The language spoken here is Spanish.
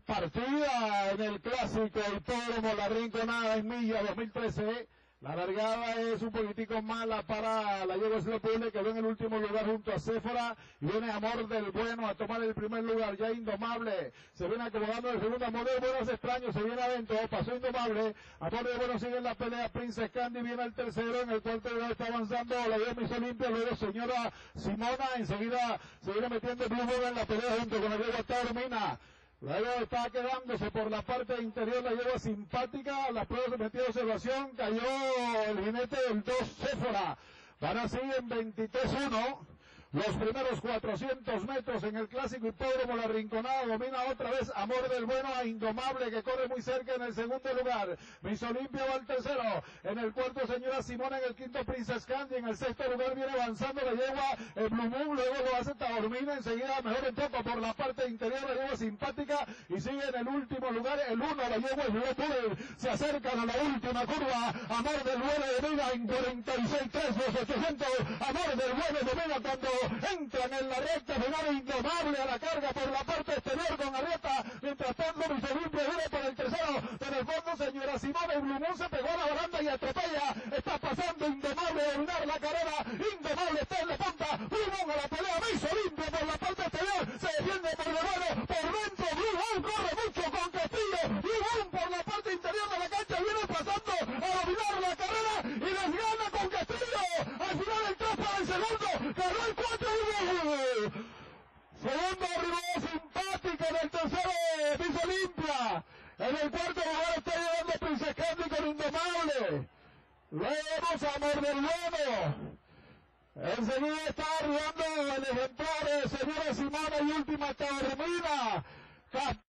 partida en el clásico Hipódromo La Rinconada en Milla 2013. La largada es un poquitico mala para la yegua Slopule, que quedó en el último lugar junto a Céfora, y viene Amor del Bueno a tomar el primer lugar, ya Indomable se viene acomodando en el segundo. Amor del Bueno es extraño, se viene adentro, pasó Indomable, Amor del Bueno sigue en la pelea, Princess Candy viene al tercero, en el cuarto lugar está avanzando la yegua Miss Olimpia, luego Señora Simona, enseguida se viene metiendo Blue Moon en la pelea junto con la yegua Taormina. Luego está quedándose por la parte interior la yegua Simpática, la prueba se metió de observación, cayó el jinete del 2 Céfora. Ahora siguen 23-1. Los primeros 400 metros en el clásico Hipódromo La Rinconada, domina otra vez Amor del Bueno a Indomable, que corre muy cerca en el segundo lugar. Miss Olimpia va al tercero, en el cuarto Señora Simona, en el quinto Princess Candy, en el sexto lugar viene avanzando la yegua Blue Moon, luego lo hace Taormina, enseguida mejor en poco por la parte interior la yegua Simpática, y sigue en el último lugar el 1, la yegua Blue Moon. Se acercan a la última curva, Amor del Bueno domina en 46.3 los 800, Amor del Bueno domina cuando entran en la recta final. Indomable a la carga por la parte exterior con Arrieta, mientras tanto Miss Olimpia viene por el tercero, en el fondo Señora Simona y Blue Moon se pegó a la baranda y atropella, está pasando Indomable a dominar la carrera, Indomable está en la punta, Blue Moon a la pelea, Miss Olimpia por la parte exterior, se defiende por debajo, por dentro Blue Moon corre mucho con Castillo, Blue Moon por la parte interior de la cancha viene pasando a dominar la carrera y les gana con Castillo, al final el 3 para el segundo, ganó el 4. Segundo arribó Simpática, en el tercero Miss Olimpia, en el cuarto lugar está llegando Princess Candy con Indomable, luego vemos a Amor del Bueno, enseguida está arribando el ejemplar Señora Simona y última Taormina.